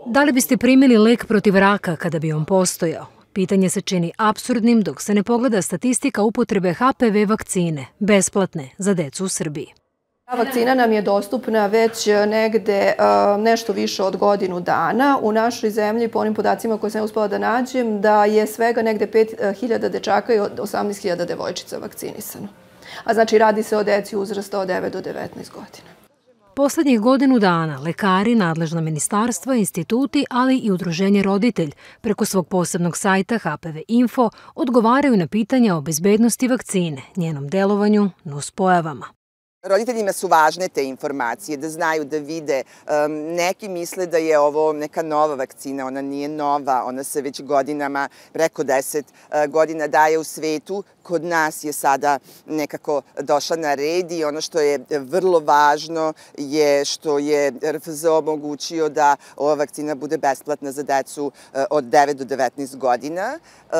Da li biste primili lek protiv raka kada bi on postojao? Pitanje se čini apsurdnim dok se ne pogleda statistika upotrebe HPV vakcine, besplatne za decu u Srbiji. Vakcina nam je dostupna već negde nešto više od godinu dana. U našoj zemlji, po onim podacima koje sam uspela da nađem, da je svega negde 5.000 dečaka i 18.000 devojčica vakcinisano. A znači radi se o deci uzrasta od 9 do 19 godina. Poslednjih godinu dana lekari, nadležna ministarstva, instituti, ali i udruženje Roditelj preko svog posebnog sajta HPV Info odgovaraju na pitanja o bezbednosti vakcine, njenom delovanju, nuspojavama. Roditeljima su važne te informacije, da znaju, da vide. Neki misle da je ovo neka nova vakcina, ona nije nova, ona se već godinama, preko 10 godina daje u svetu. Kod nas je sada nekako došla na red i ono što je vrlo važno je što je RFZO omogućio da ova vakcina bude besplatna za decu od 9 do 19 godina,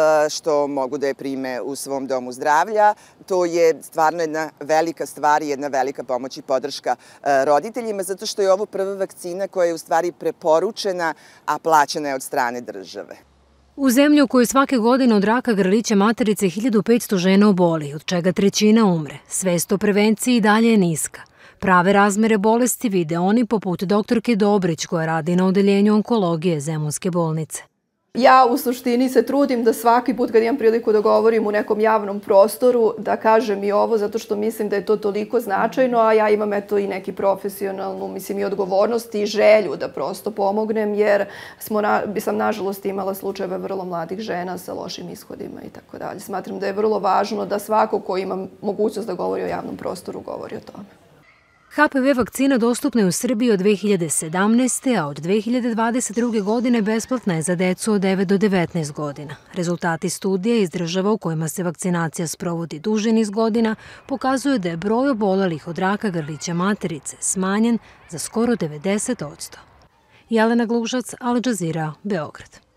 što mogu da je prime u svom domu zdravlja. To je stvarno jedna velika stvar i jedna velika pomoć i podrška roditeljima, zato što je ovo prva vakcina koja je u stvari preporučena, a plaćena je od strane države. U zemlji u kojoj svake godine od raka grlića materice 1500 žena oboli, od čega trećina umre, svest o prevenciji i dalje je niska. Prave razmere bolesti vide oni poput doktorke Dobrić koja radi na odeljenju onkologije Zemunske bolnice. Ja u suštini se trudim da svaki put kad imam priliku da govorim u nekom javnom prostoru da kažem i ovo zato što mislim da je to toliko značajno, a ja imam eto i neki profesionalnu, i odgovornost i želju da prosto pomognem jer sam nažalost imala slučajeve vrlo mladih žena sa lošim ishodima i tako dalje. Smatram da je vrlo važno da svako ko ima mogućnost da govori o javnom prostoru govori o tome. HPV vakcina dostupna je u Srbiji od 2017. a od 2022. godine besplatna je za decu od 9 do 19 godina. Rezultati studija iz država u kojima se vakcinacija sprovodi duži niz godina pokazuju da je broj obolelih od raka grlića materice smanjen za skoro 90%. Jelena Glužac, Al Jazeera, Beograd.